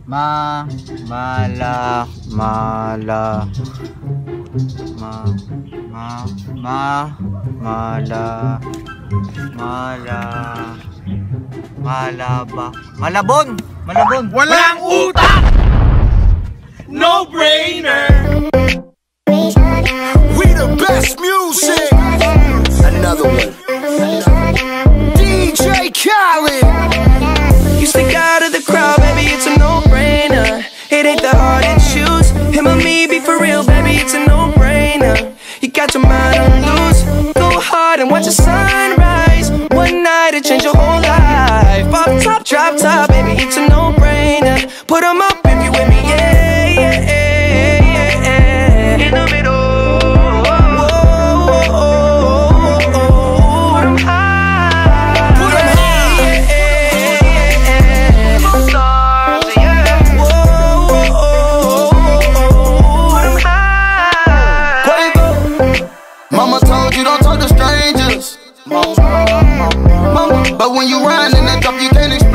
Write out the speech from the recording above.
Ma, mala, mala, mala, mala, malaba, malabon, malabon. Walang utak! No brainer! We the best music. Another one. DJ Khaled. You stick out of the crowd, baby, it's a no-brainer. It ain't that hard to choose. Him or me, be for real, baby, it's a no-brainer. You got your mind on loose. Go hard and watch the sunrise. One night it change your whole life. Pop top, drop top, baby, it's a no-brainer. Put 'em up if you with me, yeah, yeah, yeah, yeah, yeah. In the middle. But when you ride in that drop, you can't explain.